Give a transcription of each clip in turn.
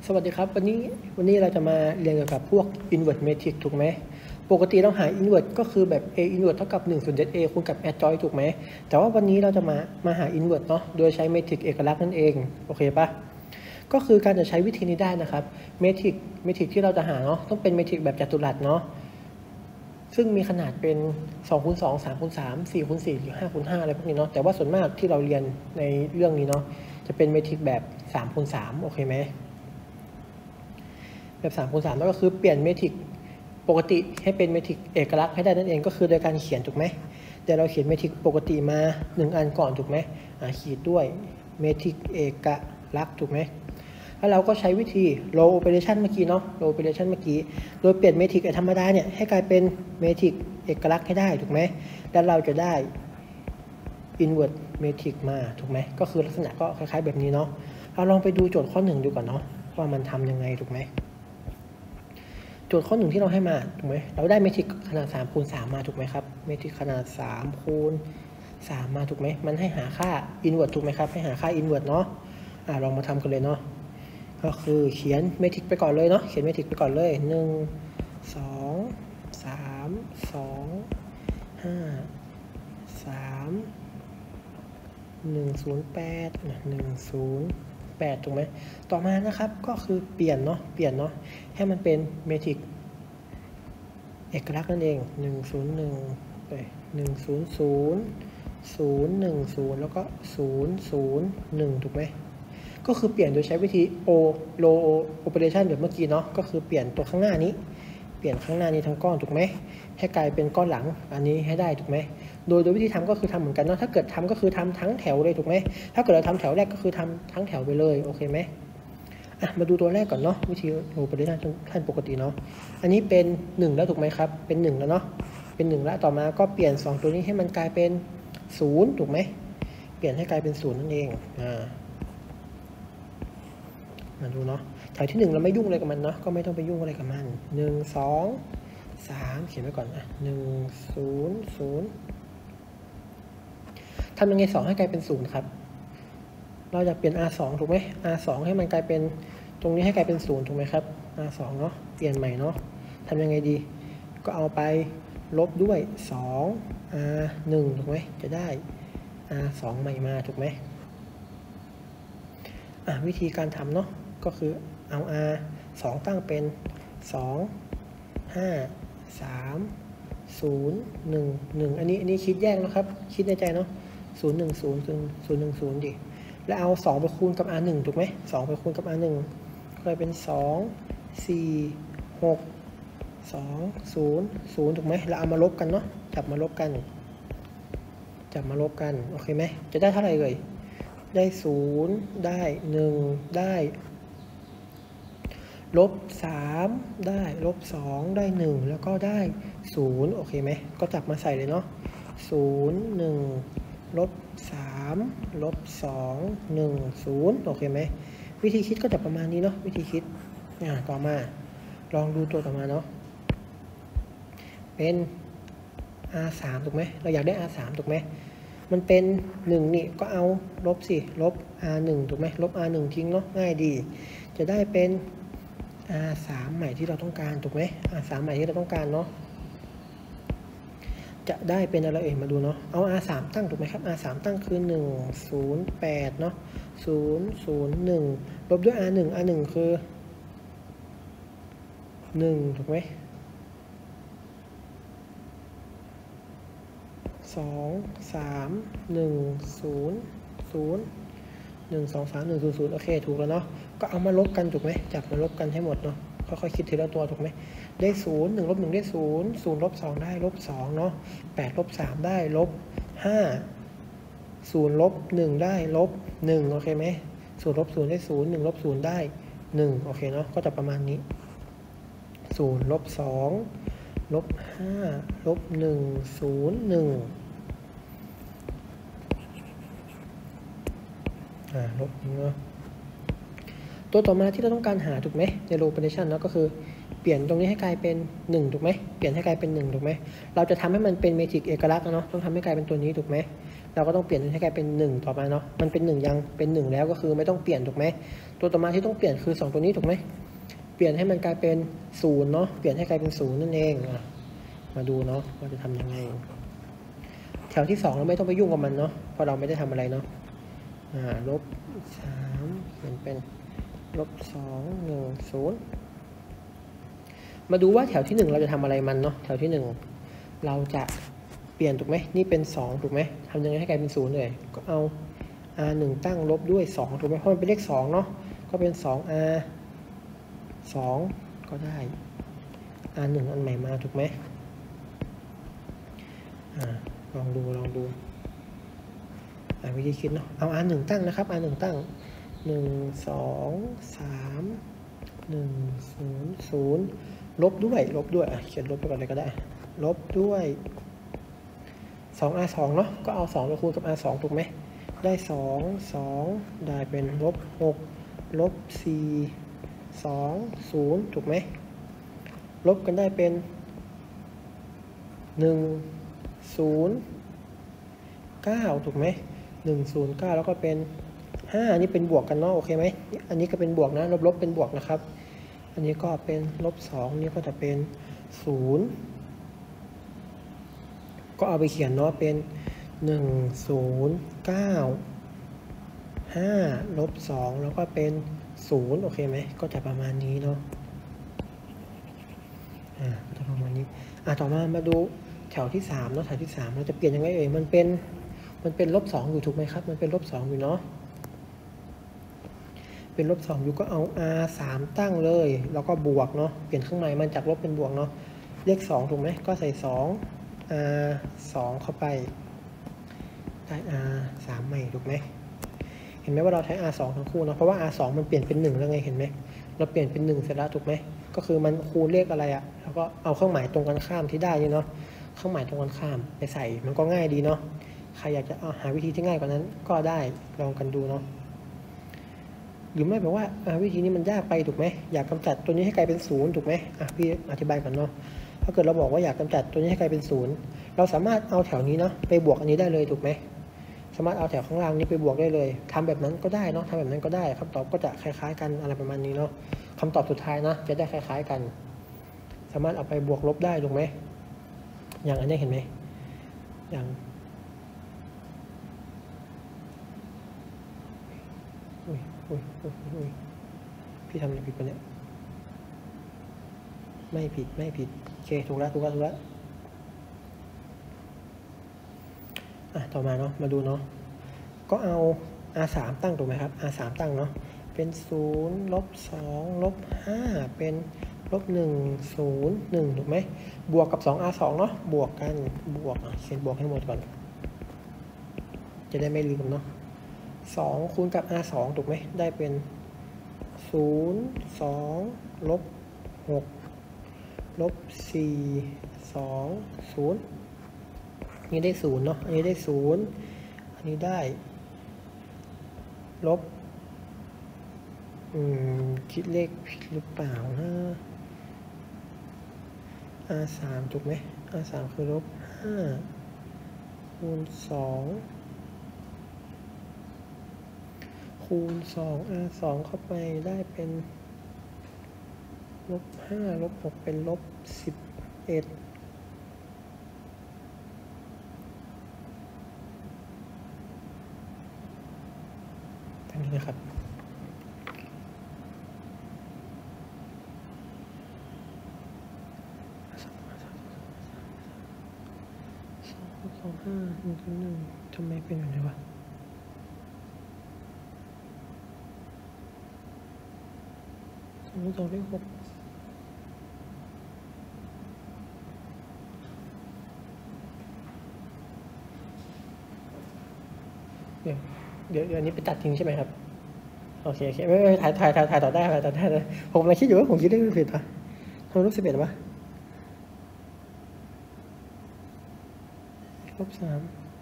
สวัสดีครับวันนี้เราจะมาเรียนเกี่ยวกับพวก inverse matrix ถูกไหมปกติเราหา inverse ก็คือแบบ a inverse เท่ากับ1ส่วน za คูณกับ adjoint ถูกไหมแต่ว่าวันนี้เราจะมาหา inverse เนาะโดยใช้ matrix เอกลักษณ์นั่นเองโอเคปะก็คือการจะใช้วิธีนี้ได้นะครับ matrix ที่เราจะหาเนาะต้องเป็น matrix แบบจัตุรัสเนาะซึ่งมีขนาดเป็น2คูณ2 3คูณ3 4คูณ4หรือ5คูณ5อะไรพวกนี้เนาะแต่ว่าส่วนมากที่เราเรียนในเรื่องนี้เนาะจะเป็น matrix แบบ3คูณ3โอเคไหมแบบ3คูณ3แล้วก็คือเปลี่ยนเมทริกปกติให้เป็นเมทริกเอกลักษณ์ให้ได้นั่นเองก็คือโดยการเขียนถูกไหมแต่เราเขียนเมทริกปกติมา1อันก่อนถูกไหมขีดด้วยเมทริกเอกลักษณ์ถูกไหมแล้วเราก็ใช้วิธี row operation เมื่อกี้เนาะ row operation เมื่อกี้โดยเปลี่ยนเมทริกธรรมดาเนี่ยให้กลายเป็นเมทริกเอกลักษณ์ให้ได้ถูกไหมแล้วเราจะได้ inverse matrix มาถูกไหมก็คือลักษณะก็คล้ายๆแบบนี้เนาะเราลองไปดูโจทย์ข้อ1ดูก่อนเนาะว่ามันทำยังไงถูกไหมโจทย์ข้อ1ที่เราให้มาถูกไหมเราได้เมทริกขนาด3คูณ3มาถูกไหมครับเมทริกขนาด3คูณ3มาถูกไหมมันให้หาค่า inverse ถูกไหมครับให้หาค่า inverse เนาะลองมาทำกันเลยเนาะก็คือเขียนเมทริกไปก่อนเลยเนาะเขียนเมทริกไปก่อนเลย1 2 3 2 5 3 108 108ถูกไหมต่อมานะครับก็คือเปลี่ยนเนาะให้มันเป็นเมทริกเอกลักษณ์นั่นเอง101 100 010แล้วก็001ถูกไหมก็คือเปลี่ยนโดยใช้วิธี row operation แบบเมื่อกี้เนาะก็คือเปลี่ยนตัวข้างหน้านี้เปลี่ยนข้างหน้านี้ทั้งก้อนถูกไหมให้กลายเป็นก้อนหลังอันนี้ให้ได้ถูกไหมโดยวิธีทำก็คือทำเหมือนกันเนาะถ้าเกิดทำก็คือทำทั้งแถวเลยถูกไหมถ้าเกิดเราทำแถวแรกก็คือทำทั้งแถวไปเลยโอเคไหมมาดูตัวแรกก่อนเนาะวิธีโรปฏิบัติขั้นปกติเนาะอันนี้เป็น1แล้วถูกไหมครับเป็น1แล้วเนาะเป็น1แล้วต่อมาก็เปลี่ยน2ตัวนี้ให้มันกลายเป็น0ถูกไหมเปลี่ยนให้กลายเป็น0นั่นเองมาดูเนาะแถวที่1เราไม่ยุ่งอะไรกับมันเนาะก็ไม่ต้องไปยุ่งอะไรกับมัน1 2 3เขียนไว้ก่อน100ทำยังไง2ให้กลายเป็น0ครับเราอยากเปลี่ยน r2 ถูกไหม r2 ให้มันกลายเป็นตรงนี้ให้กลายเป็น0ถูกไหมครับ r2 เนาะเปลี่ยนใหม่เนาะทำยังไงดีก็เอาไปลบด้วย2 r1 ถูกไหมจะได้ r2 ใหม่มาถูกไหมวิธีการทำเนาะก็คือเอา r2 ตั้งเป็น2 5 3 0 1 1อันนี้คิดแยกนะครับคิดในใจเนาะ010 ดิแล้วเอา2ไปคูณกับ r1 ถูกไหม2ไปคูณกับ r1 ก็เลยเป็น2 4 6 2 0 0ถูกไหมแล้วเอามาลบกันเนาะจับมาลบกันโอเคไหมจะได้เท่าไหร่เลยได้0ได้1ได้-3ได้-2ได้1แล้วก็ได้0โอเคไหมก็จับมาใส่เลยเนาะ0 1 -3 -2 1 0โอเคไหมวิธีคิดก็จะประมาณนี้เนาะวิธีคิดต่อมาลองดูตัวต่อมาเนาะเป็น r3 ถูกไหมเราอยากได้ r3 ถูกไหมมันเป็น1นี่ก็เอาลบสิลบ r1 ถูกไหมลบ r1 ทิ้งเนาะง่ายดีจะได้เป็น r3 ใหม่ที่เราต้องการถูกไหม r3 ใหม่ที่เราต้องการเนาะจะได้เป็นอะไรมาดูเนาะเอา r3 ตั้งถูกไหมครับ r3 ตั้งคือ108เนาะ001ลบด้วย r1 คือ1ถูกไหม2 3 1 0 0 1 2 3 1 0 0โอเคถูกแล้วเนาะก็เอามาลบกันถูกไหมจับมาลบกันให้หมดเนาะค่อยๆคิดทีละตัวถูกไหมได้0 1 ลบ 1ได้0 0 ลบ 2ได้ลบ2เนาะ8 ลบ 3ได้ลบ5 0 ลบ 1ได้ลบ1โอเคไหม0 ลบ 0ได้0 1 ลบ 0ได้1โอเคเนาะก็จะประมาณนี้0 ลบ 2 ลบ 5 ลบ 1 0 1ลบเนาะตัวต่อมาที่เราต้องการหาถูกไหมใน row operation เนาะก็คือเปลี่ยนตรงนี้ให้กลายเป็น1ถูกไหมเปลี่ยนให้กลายเป็น1ถูกไหมเราจะทำให้มันเป็นเมทริกเอกลักษณ์เนาะต้องทำให้กลายเป็นตัวนี้ถูกไหมเราก็ต้องเปลี่ยนให้กลายเป็น1ต่อมาเนาะมันเป็น1ยังเป็น1แล้วก็คือไม่ต้องเปลี่ยนถูกไหมตัวต่อมาที่ต้องเปลี่ยนคือ2ตัวนี้ถูกไหมเปลี่ยนให้มันกลายเป็น0เนาะเปลี่ยนให้กลายเป็น0นั่นเองมาดูเนาะว่าจะทำยังไงแถวที่2เราไม่ต้องไปยุ่งกับมันเนาะเพราะเราไม่ได้ทำอะไรเนาะ-3เปลี่ยนเป็น-2 1 0มาดูว่าแถวที่1เราจะทำอะไรมันเนาะแถวที่1เราจะเปลี่ยนถูกไหมนี่เป็น2ถูกไหมทำยังไงให้กลายเป็น0เลยก็เอา r 1ตั้งลบด้วย2ถูกไหมเพราะมันเป็นเลข2เนาะก็เป็น2r 2ก็ได้ r 1อันใหม่มาถูกไหมลองดูวิธีคิดเนาะเอา r 1ตั้งนะครับ r 1ตั้ง1 2 3 1 0 0ลบด้วยเขียนลบไปก่อนเลยก็ได้ลบด้วย2r 2เนาะก็เอา2ไปคูณกับ r 2ถูกไหมได้2ได้เป็น-6 -4 2 0ถูกไหมลบกันได้เป็น1 0 9ถูกไหม1 0 9แล้วก็เป็น5นี่เป็นบวกกันเนาะโอเคไหมอันนี้ก็เป็นบวกนะลบเป็นบวกนะครับอันนี้ก็เป็น-2นี่ก็จะเป็น0ก็เอาไปเขียนเนาะเป็น1 0 9 5 -2แล้วก็เป็น0โอเคไหมก็จะประมาณนี้เนาะก็จะประมาณนี้ต่อมาดูแถวที่3เนาะแถวที่3เราจะเปลี่ยนยังไงเอ่ยมันเป็น-2อยู่ถูกไหมครับมันเป็น-2อยู่เนาะเป็น-2อยู่ก็เอา r 3ตั้งเลยแล้วก็บวกเนาะเปลี่ยนเครื่องหมายมันจากลบเป็นบวกเนาะเลข2ถูกไหมก็ใส่2 r 2เข้าไปได้ r 3ใหม่ถูกไหมเห็นไหมว่าเราใช้ r 2ทั้งคู่เนาะเพราะว่า r 2มันเปลี่ยนเป็น1แล้วไงเห็นไหมเราเปลี่ยนเป็น1เสร็จแล้วถูกไหมก็คือมันคูณเลขอะไรแล้วก็เอาเครื่องหมายตรงกันข้ามที่ได้นี่เนาะเครื่องหมายตรงกันข้ามไปใส่มันก็ง่ายดีเนาะใครอยากจะหาวิธีที่ง่ายกว่านั้นก็ได้ลองกันดูเนาะหรือไม่แบบว่าวิธีนี้มันยากไปถูกไหมอยากกำจัดตัวนี้ให้กลายเป็น0ถูกไหมพี่อธิบายก่อนเนาะถ้าเกิดเราบอกว่าอยากกำจัดตัวนี้ให้กลายเป็น0เราสามารถเอาแถวนี้เนาะไปบวกอันนี้ได้เลยถูกไหมสามารถเอาแถวข้างล่างนี้ไปบวกได้เลยทำแบบนั้นก็ได้เนาะทำแบบนั้นก็ได้คำตอบก็จะคล้ายๆกันอะไรประมาณนี้เนาะคำตอบสุดท้ายนะจะได้คล้ายๆกันสามารถเอาไปบวกลบได้ถูกไหมอย่างอันนี้เห็นไหมอย่างพี่ทำอะไรผิดปะเนี่ยไม่ผิดโอเคถูกแล้วต่อมาเนาะมาดูเนาะก็เอา r 3ตั้งถูกไหมครับ r 3ตั้งเนาะเป็น0 -2 -5 เป็น-1 0 1ถูกไหมบวกกับ2 r 2เนาะบวกกันเขียนบวกให้หมดก่อนจะได้ไม่ลืมเนาะ2คูณกับ r 2ถูกไหมได้เป็น0 2 -6 -4 2 0นี่ได้0เนาะอันนี้ได้0อันนี้ได้ลบคิดเลขผิดหรือเปล่านะ r 3ถูกไหม r 3คือ-5คูณ2คูณ2 r 2เข้าไปได้เป็น-5 -6เป็น-11ทั้งนี้นะครับ1 ทำไมเป็นแบบนี้วะ2 เลข 6เดี๋ยวนี้ไปตัดทิ้งใช่ไหมครับโอเคไม่ถ่ายต่อได้ผมกำลังคิดอยู่ว่าผมคิดเลขผิดปะทำลบ11วะ-3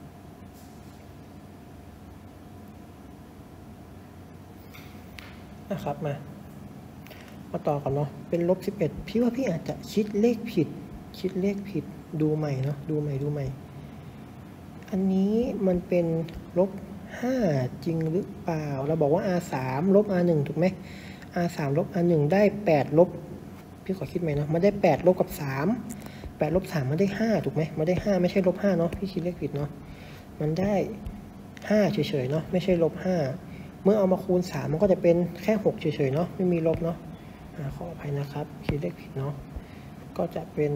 นะครับมาต่อกันเนาะเป็น-11พี่ว่าพี่อาจจะคิดเลขผิดดูใหม่เนาะดูใหม่อันนี้มันเป็นลบ5จริงหรือเปล่าเราบอกว่า r3 ลบ r1 ถูกไหม r3 ลบ r1 ได้8ลบพี่ขอคิดใหม่นะมันได้8ลบกับ3 8ลบ3มันได้5ถูกไหมมันได้5ไม่ใช่ลบ5เนาะพี่คิดเลขผิดเนาะมันได้5เฉยๆเนาะไม่ใช่ลบ5เมื่อเอามาคูณ3มันก็จะเป็นแค่6เฉยๆเนาะไม่มีลบเนาะขออภัยนะครับคิดเลขผิดเนาะก็จะเป็น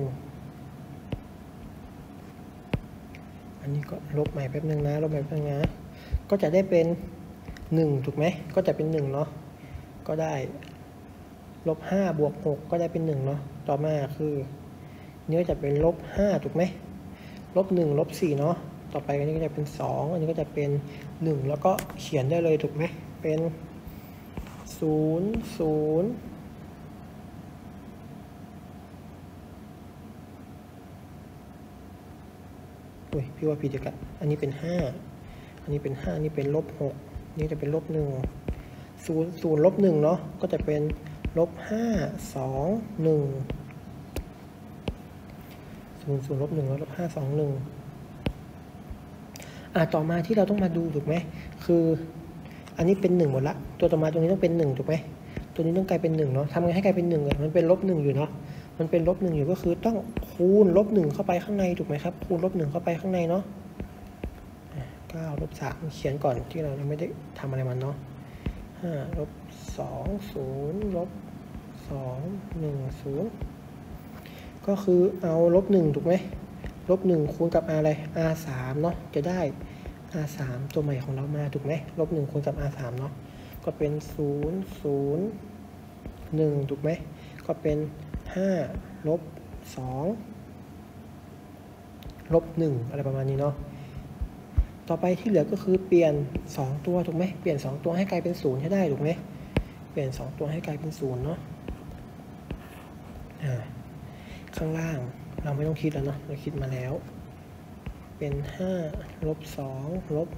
อันนี้ก็ลบใหม่แป๊บนึงนะลบใหม่แป๊บนึงนะก็จะได้เป็น1ถูกไหมก็จะเป็น1เนาะก็ได้ลบ5บวก6ก็ได้เป็น1เนาะต่อมาคือนี่ก็จะเป็นลบ5ถูกไหมลบ1ลบ4เนาะต่อไปอันนี้ก็จะเป็น2อันนี้ก็จะเป็น1แล้วก็เขียนได้เลยถูกไหมเป็น0 0อุ้ยพี่ว่าผิดอีกอะอันนี้เป็น5อันนี้เป็น5อันนี้เป็นลบ6นี่จะเป็นลบ1 0 ลบ1เนาะก็จะเป็นลบ5 2 1 0 ลบ1แล้วลบ5 2 1ต่อมาที่เราต้องมาดูถูกไหมคืออันนี้เป็น1หมดละตัวต่อมาตรงนี้ต้องเป็น1ถูกไหมตัวนี้ต้องกลายเป็น1เนาะทำไงให้กลายเป็น1เลยมันเป็นลบ1อยู่เนาะมันเป็นลบ1อยู่ก็คือต้องคูณลบ1เข้าไปข้างในถูกไหมครับคูณลบ1เข้าไปข้างในเนาะ9ลบ3เขียนก่อนที่เรายังไม่ได้ทำอะไรมันเนาะ5ลบ2 0ลบ2 1 0ก็คือเอาลบ1ถูกไหมลบ1คูณกับ r อะไร r3 เนาะจะได้ r3 ตัวใหม่ของเรามาถูกไหมลบ1คูณกับ r3 เนาะก็เป็น0 0 1ถูกไหมก็เป็น5ลบ2ลบ1อะไรประมาณนี้เนาะต่อไปที่เหลือก็คือเปลี่ยน2ตัวถูกไหมเปลี่ยน2ตัวให้กลายเป็น0ให้ได้ถูกไหมเปลี่ยน2ตัวให้กลายเป็น0เนาะข้างล่างเราไม่ต้องคิดแล้วเนาะเราคิดมาแล้วเป็น5ลบ2ลบ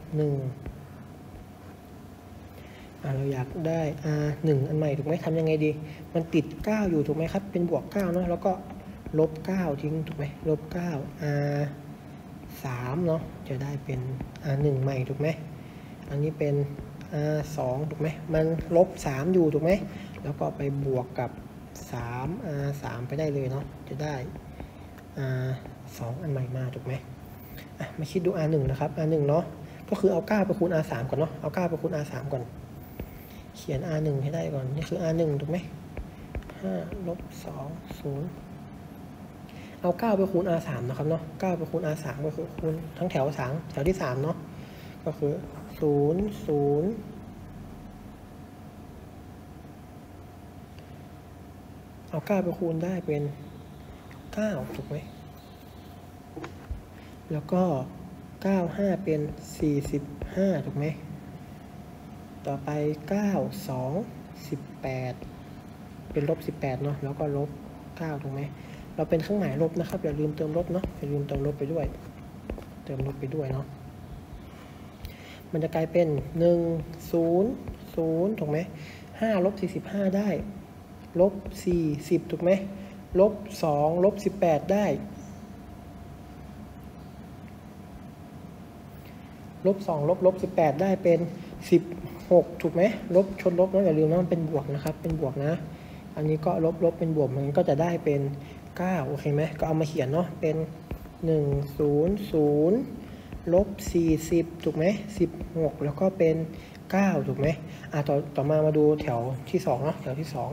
1เราอยากได้ r1 อันใหม่ถูกไหมทำยังไงดีมันติด9อยู่ถูกไหมครับเป็นบวก9เนาะแล้วก็ลบ9ทิ้งถูกไหมลบ9 r3 เนาะจะได้เป็น r1 ใหม่ถูกไหมอันนี้เป็น r2 ถูกไหมมันลบ3อยู่ถูกไหมแล้วก็ไปบวกกับ3 r3 ไปได้เลยเนาะจะได้ r2 อันใหม่มาถูกไหมมาคิดดู r1 นะครับ r1 เนาะก็คือเอา9ไปคูณ r3 ก่อนเนาะเอา9ไปคูณ r3 ก่อนเขียน r1 ให้ได้ก่อนนี่คือ r1 ถูกไหม5ลบ2 0เอา9ไปคูณ r3 นะครับเนาะ9ไปคูณ r3 ก็คือคูณทั้งแถว3แถวที่3เนาะก็คือ0 0เอา9ไปคูณได้เป็น9ถูกไหมแล้วก็9 5เป็น45ถูกไหมต่อไป9 2 18เป็นลบ18เนาะแล้วก็ลบ9ถูกไหมเราเป็นเครื่องหมายลบนะครับอย่าลืมเติมลบเนาะอย่าลืมเติมลบไปด้วยเติมลบไปด้วยเนาะมันจะกลายเป็น1 0 0ถูกไหม5ลบ45ได้ลบ40ถูกไหมลบ2ลบ18ได้ลบ2ลบ18ได้เป็น16ถูกไหมลบชนลบนะอย่าลืมนะมันเป็นบวกนะครับเป็นบวกนะอันนี้ก็ลบเป็นบวกมันก็จะได้เป็น9โอเคไหมก็เอามาเขียนเนาะเป็น100ลบ40ถูกไหม16แล้วก็เป็น9ถูกไหมต่อมาดูแถวที่2เนาะแถวที่2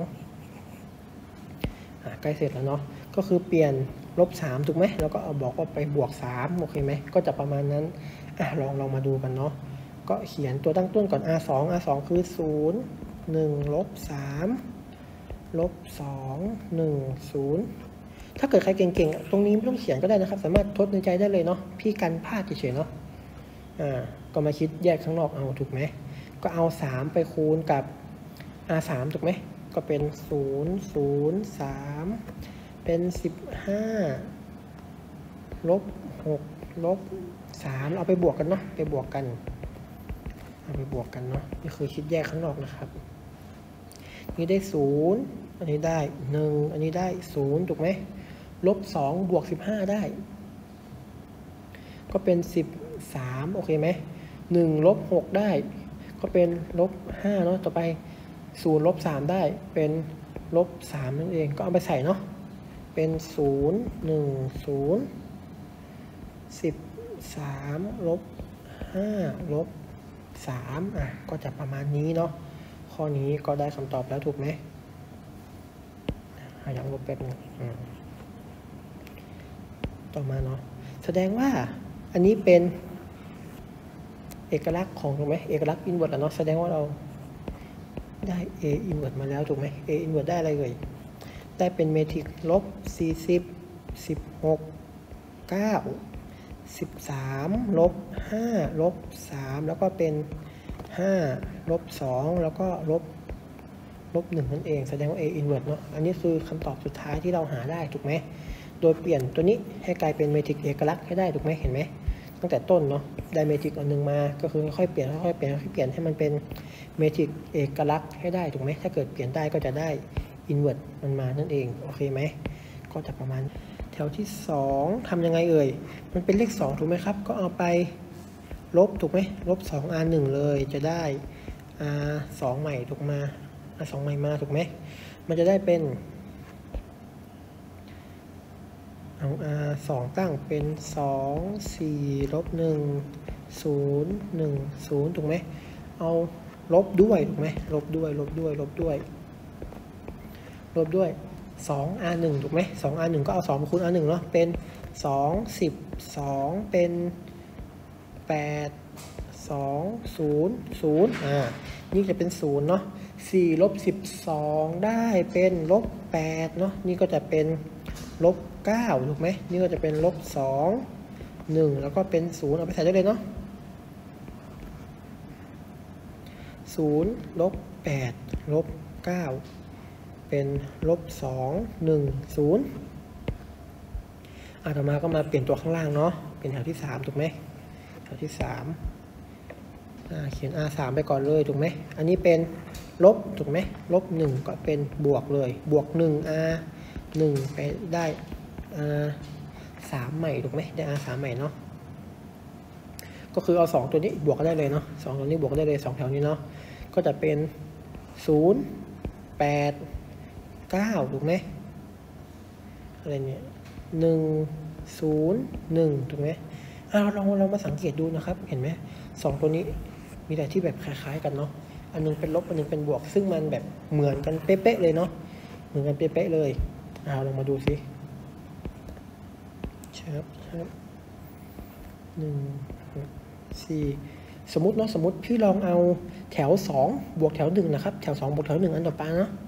ใกล้เสร็จแล้วเนาะก็คือเปลี่ยนลบ3ถูกไหมแล้วก็เอาบอกว่าไปบวก3โอเคไหมก็จะประมาณนั้นลองมาดูกันเนาะก็เขียนตัวตั้งต้นก่อน r2 คือ0 1ลบ3ลบ2 1 0ถ้าเกิดใครเก่งๆตรงนี้ไม่ต้องเขียนก็ได้นะครับสามารถทดในใจได้เลยเนาะพี่กันพลาดเฉยๆเนาะก็มาคิดแยกข้างนอกเอาถูกไหมก็เอา3ไปคูณกับ r3 ถูกไหมก็เป็น0 0 3เป็น15ลบ6ลบ3เอาไปบวกกันเนาะไปบวกกันเอาไปบวกกันเนาะนี่คือคิดแยกข้างนอกนะครับนี่ได้0อันนี้ได้1อันนี้ได้0ถูกไหมลบ2บวก15ได้ก็เป็น 3โอเคไหม1ลบ6ได้ก็เป็นลบ5เนาะต่อไป0ลบ3ได้เป็นลบ3นั่นเองก็เอาไปใส่เนาะเป็น0 1 0 13ลบ5ลบ3ก็จะประมาณนี้เนาะข้อนี้ก็ได้คำตอบแล้วถูกไหมอย่างลบแป๊บนึงต่อมาเนาะแสดงว่าอันนี้เป็นเอกลักษณ์ของถูกไหมเอกลักษณ์อินเวอร์สเนาะแสดงว่าเราได้ A อินเวอร์สมาแล้วถูกไหม A อินเวอร์สได้อะไรเลยได้เป็นเมทริกลบ40 16 9 13ลบ5ลบ3แล้วก็เป็น5ลบ2แล้วก็ลบ1นั่นเองแสดงว่า A อินเวอร์สเนาะอันนี้คือคำตอบสุดท้ายที่เราหาได้ถูกไหมโดยเปลี่ยนตัวนี้ให้กลายเป็นเมทริกเอกลักษณ์ให้ได้ถูกไหมเห็นไหมตั้งแต่ต้นเนาะได้เมทริกอันนึงมาก็คือค่อยๆเปลี่ยนค่อยๆเปลี่ยนให้มันเป็นเมทริกเอกลักษณ์ให้ได้ถูกไหมถ้าเกิดเปลี่ยนได้ก็จะได้อินเวอร์สมันมานั่นเองโอเคไหมก็จะประมาณแถวที่2ทำยังไงเอ่ยมันเป็นเลข2ถูกไหมครับก็เอาไปลบถูกไหมลบ2 R 1เลยจะได้ R 2ใหม่ถูกมา R 2ใหม่มาถูกไหมมันจะได้เป็นเอา R 2ตั้งเป็น2 4ลบ1 0 1 0ถูกไหมเอาลบด้วยถูกไหมลบด้วย2 R 1ถูกไหม2 R 1ก็เอา2มาคูณ R 1เนาะเป็น2 10 2เป็น8 2 0 0นี่จะเป็น0เนาะ4ลบ12ได้เป็นลบ8เนาะนี่ก็จะเป็นลบ9ถูกไหมนี่ก็จะเป็นลบ2 1แล้วก็เป็น0เอาไปใส่ได้เลยเนาะ0ลบ8ลบ9เป็นลบ2 1 0ต่อมาก็มาเปลี่ยนตัวข้างล่างเนาะเป็นแถวที่3ถูกไหมแถวที่3เขียน R 3ไปก่อนเลยถูกไหมอันนี้เป็นลบถูกไหมลบ1ก็เป็นบวกเลยบวก1 R 1ไปได้R 3ใหม่ถูกไหมได้ R 3ใหม่เนาะก็คือเอา2ตัวนี้บวกก็ได้เลยเนาะ2ตัวนี้บวกก็ได้เลย2แถวนี้เนาะก็จะเป็น0 8 9ถูกไหมอะไรเนี่ย1 0 1ถูกไหมเรามาสังเกตดูนะครับเห็นไหม2ตัวนี้มีแต่ที่แบบคล้ายๆกันเนาะอันนึงเป็นลบอันนึงเป็นบวกซึ่งมันแบบเหมือนกันเป๊ะๆเลยเนาะเหมือนกันเป๊ะๆเลยลองมาดูสิครับ1 4สมมติเนาะสมมติพี่ลองเอาแถว2บวกแถว1นะครับแถว2บวกแถว1อันต่อไปเนาะ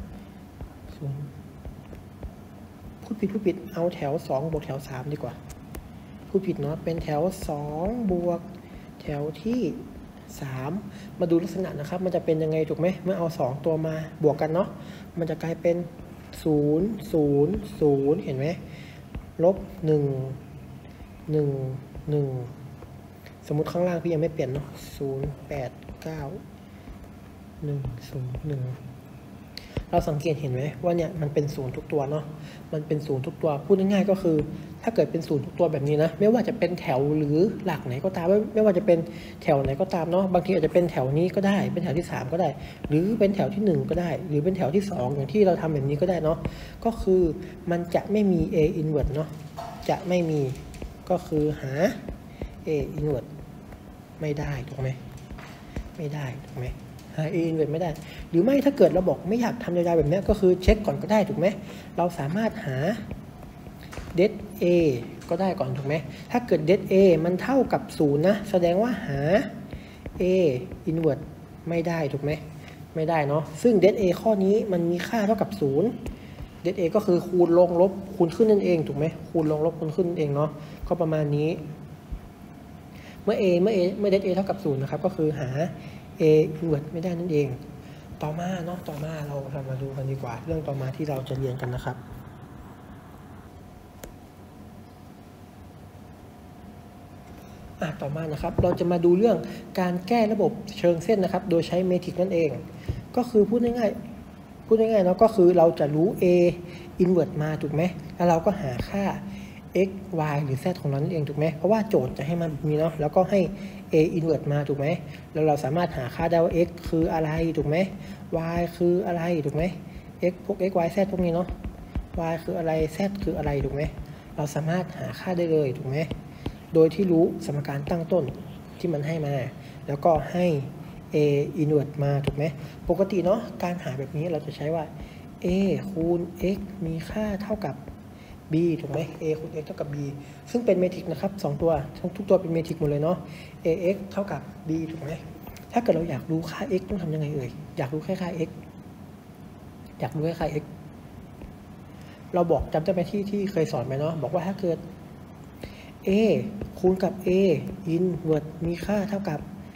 พูดผิดเอาแถว2บวกแถว3ดีกว่าพูดผิดเนาะเป็นแถว2บวกแถวที่3มาดูลักษณะนะครับมันจะเป็นยังไงถูกไหมเมื่อเอา2ตัวมาบวกกันเนาะมันจะกลายเป็น0 0 0เห็นไหมลบ1 1 1สมมุติข้างล่างพี่ยังไม่เปลี่ยนเนาะ0 8 9 1 0 1เราสังเกตเห็นไหมว่าเนี่ยมันเป็น0ทุกตัวเนาะมันเป็น0ทุกตัวพูดง่ายๆก็คือถ้าเกิดเป็น0ทุกตัวแบบนี้นะไม่ว่าจะเป็นแถวหรือหลักไหนก็ตามไม่ว่าจะเป็นแถวไหนก็ตามเนาะบางทีอาจจะเป็นแถวนี้ก็ได้เป็นแถวที่3ก็ได้หรือเป็นแถวที่1ก็ได้หรือเป็นแถวที่2อย่างที่เราทำแบบนี้ก็ได้เนาะก็คือมันจะไม่มี A inverse เนาะจะไม่มีก็คือหา A inverse ไม่ได้ถูกไหมไม่ได้ถูกไหมหา A inverse ไม่ได้หรือไม่ถ้าเกิดเราบอกไม่อยากทำยาวๆแบบนี้ก็คือเช็คก่อนก็ได้ถูกไหมเราสามารถหา det A ก็ได้ก่อนถูกไหมถ้าเกิด det A มันเท่ากับ0นะแสดงว่าหา A inverse ไม่ได้ถูกไหมไม่ได้เนาะซึ่ง det A ข้อนี้มันมีค่าเท่ากับ0 det A ก็คือคูณลงลบคูณขึ้นนั่นเองถูกไหมคูณลงลบคูณขึ้นนั่นเองเนาะก็ประมาณนี้เมื่อ det A เท่ากับ0นะครับก็คือหา A inverse ไม่ได้นั่นเองต่อมาเนาะต่อมาเรามาดูกันดีกว่าเรื่องต่อมาที่เราจะเรียนกันนะครับต่อมานะครับเราจะมาดูเรื่องการแก้ระบบเชิงเส้นนะครับโดยใช้เมทริกนั่นเองก็คือพูดง่ายๆเนาะก็คือเราจะรู้ A inverse มาถูกไหมแล้วเราก็หาค่า x y หรือ z ของเรานั่นเองถูกไหมเพราะว่าโจทย์จะให้มาแบบนี้เนาะแล้วก็ให้ a inverse มาถูกไหมแล้วเราสามารถหาค่าได้ว่า x คืออะไรถูกไหม y คืออะไรถูกไหม x พวก x y z พวกนี้เนาะ y คืออะไร z คืออะไรถูกไหมเราสามารถหาค่าได้เลยถูกไหมโดยที่รู้สมการตั้งต้นที่มันให้มาแล้วก็ให้ a inverse มาถูกไหมปกติเนาะการหาแบบนี้เราจะใช้ว่า a คูณ x มีค่าเท่ากับ b ถูกไหม a คูณ x เท่ากับ b ซึ่งเป็นเมทริกนะครับ2ตัวทุกตัวเป็นเมทริกหมดเลยเนาะ ax เท่ากับ b ถูกไหมถ้าเกิดเราอยากรู้ค่า x ต้องทำยังไงเอ่ยอยากรู้แค่ค่า x อยากรู้แค่ค่า x เราบอกจำได้ไหมที่เคยสอนไปเนาะบอกว่าถ้าเกิด a คูณกับ a inverse มีค่าเท่ากับ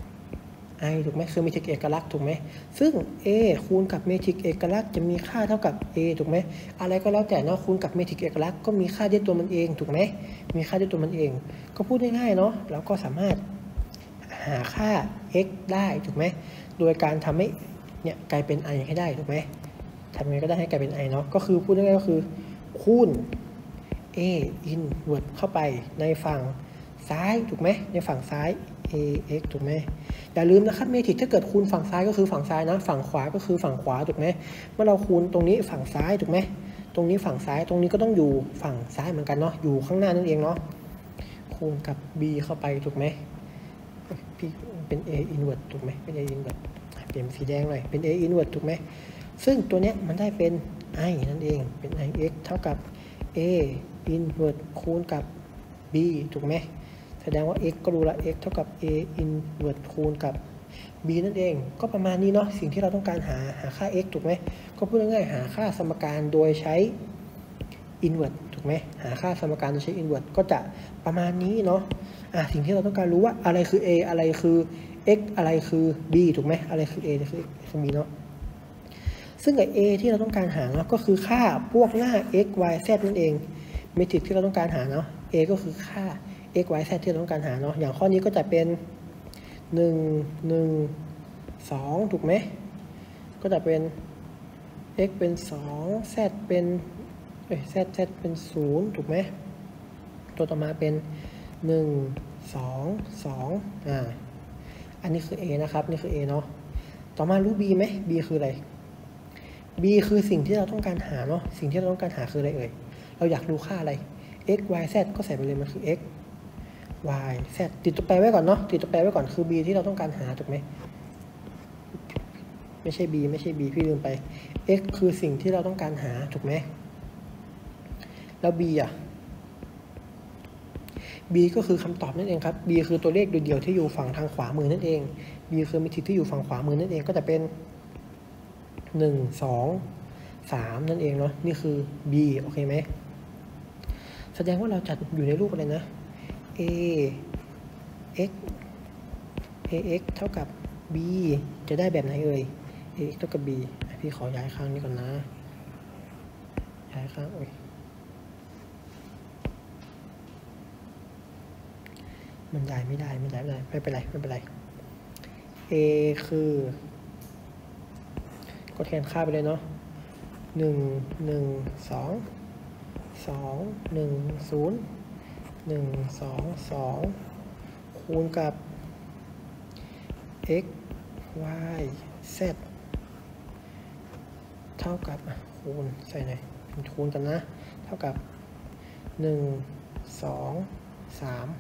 i ถูกไหมคือเมทริกเอกลักษณ์ถูกไหมซึ่ง a คูณกับเมทริกเอกลักษณ์จะมีค่าเท่ากับ a ถูกไหมอะไรก็แล้วแต่เนาะคูณกับเมทริกเอกลักษณ์ก็มีค่าด้วยตัวมันเองถูกไหมมีค่าด้วยตัวมันเองก็พูดง่ายๆเนาะเราก็สามารถหาค่า x ได้ถูกไหมโดยการทำให้เนี่ยกลายเป็น i ให้ได้ถูกไหมทำยังไงก็ได้ให้กลายเป็น i เนาะก็คือพูดง่ายๆก็คือคูณ a inverse เข้าไปในฝั่งซ้ายถูกไหมในฝั่งซ้าย ax ถูกไหมอย่าลืมนะครับเมทริกถ้าเกิดคูณฝั่งซ้ายก็คือฝั่งซ้ายนะฝั่งขวาก็คือฝั่งขวาถูกไหมเมื่อเราคูณตรงนี้ฝั่งซ้ายถูกไหมตรงนี้ฝั่งซ้ายตรงนี้ก็ต้องอยู่ฝั่งซ้ายเหมือนกันเนาะอยู่ข้างหน้านั่นเองเนาะคูณกับ b เข้าไปถูกไหมพี่เป็น a inverse ถูกไหมเป็น a inverse เปลี่ยนสีแดงหน่อยเป็น a inverse ถูกไหมซึ่งตัวเนี้ยมันได้เป็น i นั่นเองเป็น ix เท่ากับ a inverse คูณกับ b ถูกไหมแสดงว่า x ก็รู้ละ x เท่ากับ a inverse คูณกับ b นั่นเองก็ประมาณนี้เนาะสิ่งที่เราต้องการหาค่า x ถูกไหมก็พูดง่ายๆหาค่าสมการโดยใช้ inverse ถูกไหมหาค่าสมการโดยใช้ inverse ก็จะประมาณนี้เนาะสิ่งที่เราต้องการรู้ว่าอะไรคือ a อะไรคือ x อะไรคือ b ถูกไหมอะไรคือ a อะไรคือ b เนาะซึ่งไอ้ a ที่เราต้องการหาเนาะก็คือค่าพวกหน้า x y z นั่นเองเมทริกที่เราต้องการหาเนาะ a ก็คือค่า x y z ที่เราต้องการหาเนาะอย่างข้อนี้ก็จะเป็น1 1 2ถูกไหมก็จะเป็น x เป็น2 z เป็นz เป็น0ถูกไหมตัวต่อมาเป็น1 2 2อันนี้คือ a นะครับนี่คือ a เนาะต่อมารู้ b ไหม b คืออะไร b คือสิ่งที่เราต้องการหาเนาะสิ่งที่เราต้องการหาคืออะไรเอ่ยเราอยากรู้ค่าอะไร x y z ก็ใส่ไปเลยมันคือ x y z ติดตัวแปรไว้ก่อนเนาะติดตัวแปรไว้ก่อนคือ b ที่เราต้องการหาถูกไหมไม่ใช่ b พี่ลืมไป x คือสิ่งที่เราต้องการหาถูกไหมแล้ว b b ก็คือคำตอบนั่นเองครับ b คือตัวเลขเดียวที่อยู่ฝั่งทางขวามือนั่นเอง b คือเมทริกที่อยู่ฝั่งขวามือนั่นเองก็จะเป็น1 2 3นั่นเองเนาะนี่คือ b โอเคไหมแสดงว่าเราจัดอยู่ในรูปอะไรนะ ax เท่ากับ b จะได้แบบไหนเอ่ย ax เท่ากับ b พี่ขอย้ายข้างนี้ก่อนนะย้ายข้างมันย้ายไม่ได้ไม่เป็นไร a คือกดแทนค่าไปเลยเนาะ1 1 2 2 1 0 1 2 2คูณกับ x y z เท่ากับคูณใส่หน่อยคูณกันนะเท่ากับ1 2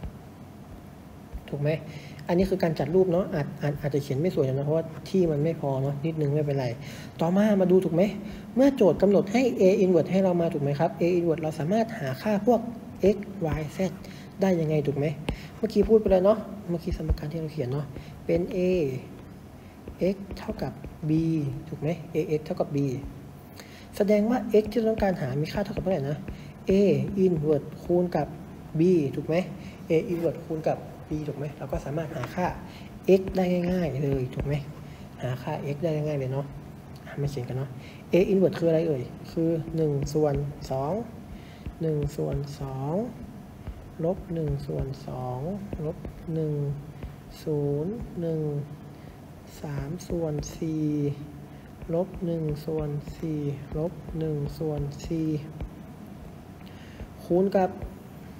3ถูกไหมอันนี้คือการจัดรูปเนาะอาจจะเขียนไม่สวยนะเพราะว่าที่มันไม่พอเนาะนิดนึงไม่เป็นไรต่อมาดูถูกไหมเมื่อโจทย์กำหนดให้ a inverse ให้เรามาถูกไหมครับ a inverse เราสามารถหาค่าพวก x y z ได้ยังไงถูกไหมเมื่อกี้พูดไปแล้วเนาะเมื่อกี้สมการที่เราเขียนเนาะเป็น a x เท่ากับ b ถูกไหม a x เท่ากับ b แสดงว่า x ที่เราต้องการหามีค่าเท่ากับเท่าไหร่นะ a inverse คูณกับ b ถูกไหม a inverse คูณกับ b ถูกไหมเราก็สามารถหาค่า x ได้ง่ายๆเลยถูกไหมหาค่า x ได้ง่ายๆเลยเนาะมาเขียนกันเนาะ a inverse คืออะไรเอ่ยคือ1 ส่วน 2 1 ส่วน 2 ลบ 1 ส่วน 2 ลบ 1 0 1 3 ส่วน 4 ลบ 1 ส่วน 4 ลบ 1 ส่วน 4 คูณกับ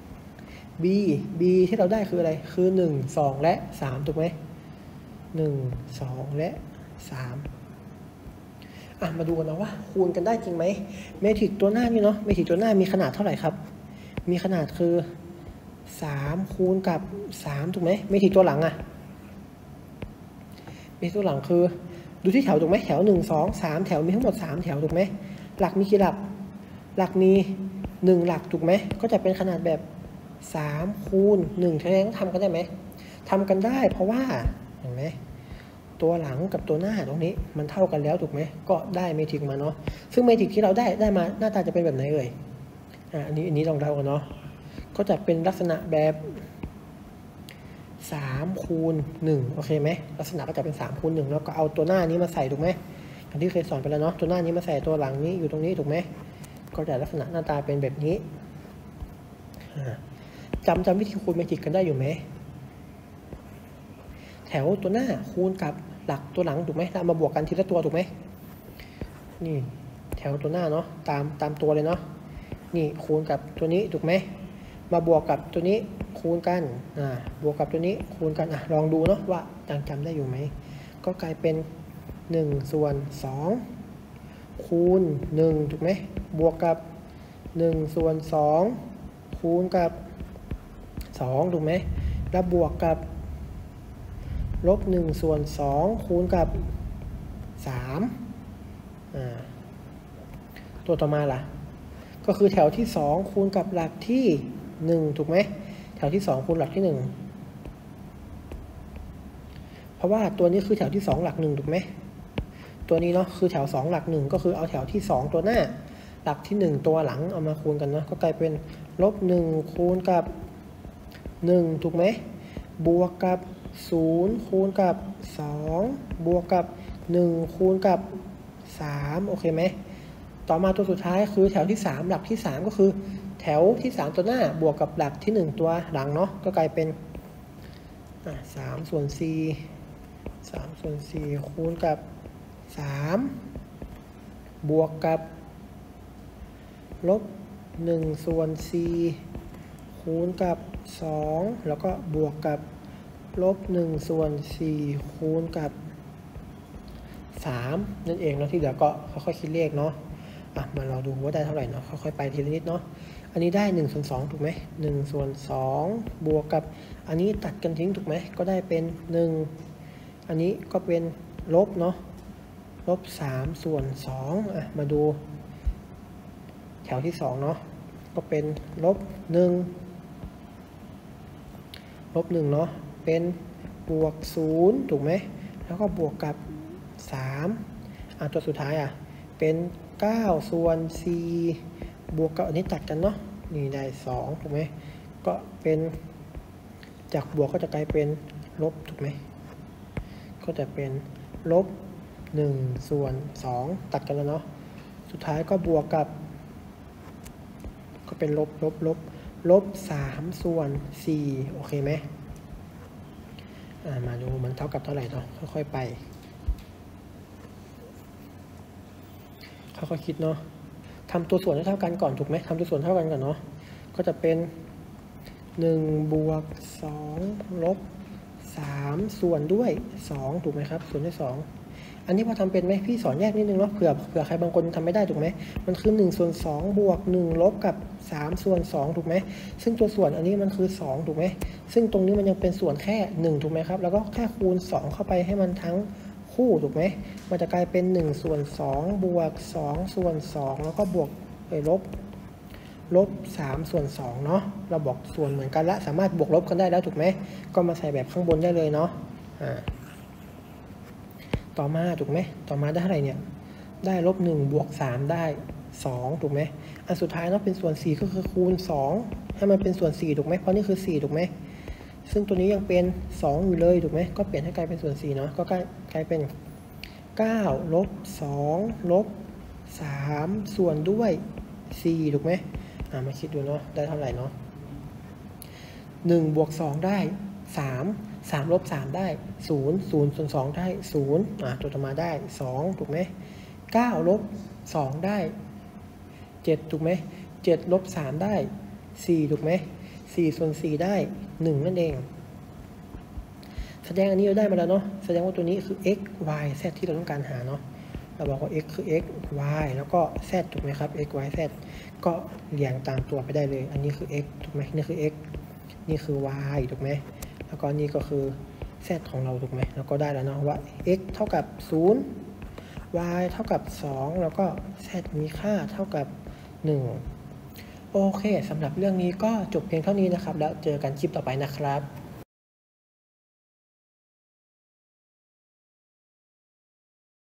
b ที่เราได้คืออะไรคือ1 2และ3ถูกไหม1 2และ3มาดูกันนะว่าคูณกันได้จริงไหมเมทริกตัวหน้านี่เนาะเมทริกตัวหน้ามีขนาดเท่าไหร่ครับมีขนาดคือ3คูณกับ3ถูกไหมเมทริกตัวหลังเมทริกตัวหลังคือดูที่แถวถูกไหมแถว1 2 3แถวมีทั้งหมด3แถวถูกไหมหลักมีกี่หลักหลักมี1หลักถูกไหมก็จะเป็นขนาดแบบ3คูณ1แสดงทำกันได้ไหมทำกันได้เพราะว่าเห็นไหมตัวหลังกับตัวหน้าตรงนี้มันเท่ากันแล้วถูกไหมก็ได้เมทริกมาเนาะซึ่งเมทริกที่เราได้มาหน้าตาจะเป็นแบบไหนเอ่ยอันนี้ลองเดากันเนาะก็จะเป็นลักษณะแบบ3คูณ1โอเคไหมลักษณะก็จะเป็น3คูณ1แล้วก็เอาตัวหน้านี้มาใส่ถูกไหมอย่างที่เคยสอนไปแล้วเนาะตัวหน้านี้มาใส่ตัวหลังนี้อยู่ตรงนี้ถูกไหมก็จะลักษณะหน้าตาเป็นแบบนี้จำวิธีคูณเมทริกกันได้อยู่ไหมแถวตัวหน้าคูณกับหลักตัวหลังถูกไหมเรามาบวกกันทีละตัวถูกไหมนี่แถวตัวหน้าเนาะตามตัวเลยเนาะนี่คูณกับตัวนี้ถูกไหมมาบวกกับตัวนี้คูณกันบวกกับตัวนี้คูณกันลองดูเนาะว่าจำได้อยู่ไหมก็กลายเป็น1ส่วน2คูณ1ถูกไหมบวกกับ1ส่วน2คูณกับ2ถูกไหมแล้วบวกกับลบ1ส่วน2คูณกับ3ตัวต่อมาล่ะก็คือแถวที่2คูณกับหลักที่1ถูกไหมแถวที่2คูณหลักที่1เพราะว่าตัวนี้คือแถวที่2หลัก1ถูกไหมตัวนี้เนาะคือแถว2หลัก1ก็คือเอาแถวที่2ตัวหน้าหลักที่1ตัวหลังเอามาคูณกันเนาะก็กลายเป็นลบ1คูณกับ1ถูกไหมบวกกับ0คูณกับ2บวกกับ1คูณกับ3โอเคไหมต่อมาตัวสุดท้ายคือแถวที่3หลักที่3ก็คือแถวที่3ตัวหน้าบวกกับหลักที่1ตัวหลังเนาะก็กลายเป็น3ส่วน4คูณกับ3บวกกับลบ1ส่วน4คูณกับ2แล้วก็บวกกับลบ1ส่วน4คูณกับ3นั่นเองเนาะที่เหลือก็ค่อยๆคิดเลขเนาะมาลองดูว่าได้เท่าไหร่เนาะค่อยๆไปทีละนิดเนาะอันนี้ได้1ส่วน2ถูกไหม1ส่วน2บวกกับอันนี้ตัดกันทิ้งถูกไหมก็ได้เป็น1อันนี้ก็เป็นลบเนาะลบ3ส่วน2มาดูแถวที่2เนาะก็เป็นลบ1เนาะเป็นบวก0ถูกไหมแล้วก็บวกกับ3ตัวสุดท้ายเป็น9ส่วน4บวกกับอันนี้ตัดกันเนาะนี่ได้2ถูกไหมก็เป็นจากบวกก็จะกลายเป็นลบถูกไหมก็จะเป็นลบ1ส่วน2ตัดกันแล้วเนาะสุดท้ายก็บวกกับก็เป็นลบ3ส่วน4โอเคไหมมาดูมันเท่ากับเท่าไหร่เนาะค่อยๆไปค่อยๆคิดเนาะทำตัวส่วนให้เท่ากันก่อนถูกไหมทำตัวส่วนเท่ากันก่อนเนาะก็จะเป็น1บวก2ลบ3ส่วนด้วย2ถูกไหมครับส่วนด้วย2อันนี้พอทำเป็นไหมพี่สอนแยกนิดนึงเนาะเผื่อใครบางคนทำไม่ได้ถูกไหมมันคือ1ส่วน2บวก1ลบกับ3ส่วน2ถูกไหมซึ่งตัวส่วนอันนี้มันคือ2ถูกไหมซึ่งตรงนี้มันยังเป็นส่วนแค่1ถูกไหมครับแล้วก็แค่คูณ2เข้าไปให้มันทั้งคู่ถูกไหมมันจะกลายเป็น1ส่วน2บวก2ส่วน2แล้วก็บวกลบ3ส่วน2เนาะเราบอกส่วนเหมือนกันละสามารถบวกลบกันได้แล้วถูกไหมก็มาใส่แบบข้างบนได้เลยเนาะต่อมาถูกไหมต่อมาได้เท่าไหร่เนี่ยได้ลบ1บวก3ได้2ถูกไหมอันสุดท้ายเนาะเป็นส่วน4ก็คือคูณ2ให้มันเป็นส่วน4ถูกไหมเพราะนี่คือ4ถูกไหมซึ่งตัวนี้ยังเป็น2อยู่เลยถูกไหมก็เปลี่ยนให้กลายเป็นส่วน4เนาะก็กลายเป็น9ลบ2ลบ3ส่วนด้วย4ถูกไหมมาคิดดูเนาะได้เท่าไหร่เนาะ1บวก2ได้3ลบ3ได้0ส่วน2ได้0ตัวต่อมาได้2ถูกไหม9ลบ2ได้7ถูกไหม7ลบ3ได้4ถูกไหม 4 ส่วน 4 ได้ 1 นั่นเองแสดงอันนี้เราได้มาแล้วเนาะแสดงว่าตัวนี้คือ x y z ที่เราต้องการหาเนาะเราบอกว่า x คือ x y แล้วก็ z ถูกไหมครับ x y z ก็เรียงตามตัวไปได้เลยอันนี้คือ x ถูกไหมนี่คือ x นี่คือ y ถูกไหมแล้วก็นี่ก็คือ z ของเราถูกไหมแล้วก็ได้แล้วเนาะว่า x เท่ากับ 0 y เท่ากับ 2 แล้วก็ z มีค่าเท่ากับ 1 โอเคสำหรับเรื่องนี้ก็จบเพียงเท่านี้นะครับแล้วเจอกันคลิปต่อไปนะครับ